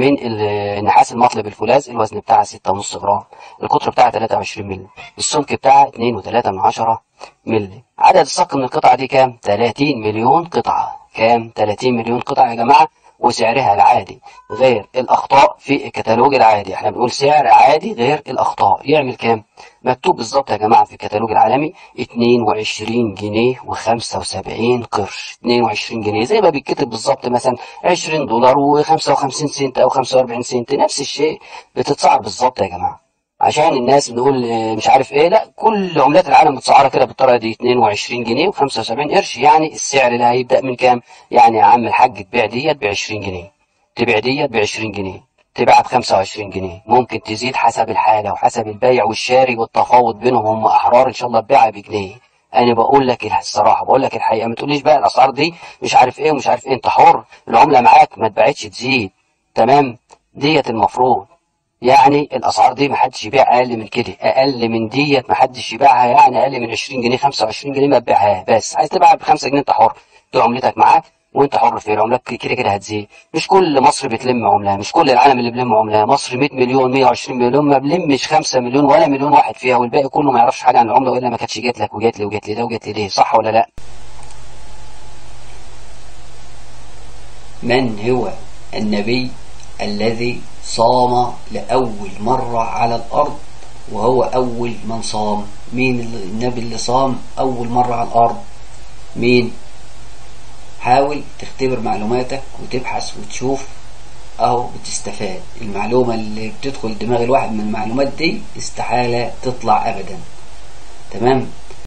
من النحاس المطلي بالفولاذ، الوزن بتاعها 6.5 جرام، القطر بتاعها 23 مللي، السمك بتاعها 2.3 مللي. عدد الصك من القطعة دي كام؟ 30 مليون قطعة. كام؟ 30 مليون قطعة يا جماعة. وسعرها العادي غير الأخطاء في الكتالوج العادي، احنا بنقول سعر عادي غير الأخطاء، يعمل كام؟ مكتوب بالظبط يا جماعة في الكتالوج العالمي 22 جنيه و75 قرش. 22 جنيه زي ما بيتكتب بالظبط، مثلا 20 دولار و55 سنت أو 45 سنت، نفس الشيء بتتسعر بالظبط يا جماعة. عشان الناس بنقول مش عارف ايه، لا، كل عملات العالم متسعره كده بالطريقه دي، 22 جنيه و75 قرش. يعني السعر اللي هيبدا من كام؟ يعني يا عم الحاج تبيع ديت ب 20 جنيه، تبيع ديت ب 20 جنيه، تبيعها ب 25 جنيه، ممكن تزيد حسب الحاله وحسب البيع والشاري والتفاوض بينهم، هم احرار ان شاء الله تبيعها بجنيه. انا بقول لك الصراحه، بقول لك الحقيقه، ما تقوليش بقى الاسعار دي مش عارف ايه ومش عارف ايه، انت حر، العمله معاك ما تبعتش تزيد. تمام؟ ديت المفروض يعني الاسعار دي محدش يبيع اقل من كده، اقل من ديت محدش يبيعها، يعني اقل من 20 جنيه 25 جنيه ما تبيعها. بس عايز تبيعها ب 5 جنيه انت حر، دي عملتك معاك وانت حر في العملات، كده كده هتزيد. مش كل مصر بتلم عمله، مش كل العالم اللي بيلم عمله. مصر 100 مليون 120 مليون، ما بلمش 5 مليون ولا مليون واحد فيها، والباقي كله ما يعرفش حاجه عن العمله، والا ما كانتش جات لك وجات لي وجات لي ده وجات لي دي. صح ولا لا؟ من هو النبي الذي صام لأول مرة على الأرض وهو أول من صام؟ مين النبي اللي صام أول مرة على الأرض؟ مين؟ حاول تختبر معلوماتك وتبحث وتشوف، أهو بتستفاد. المعلومة اللي بتدخل دماغ الواحد من المعلومات دي استحالة تطلع أبدا. تمام؟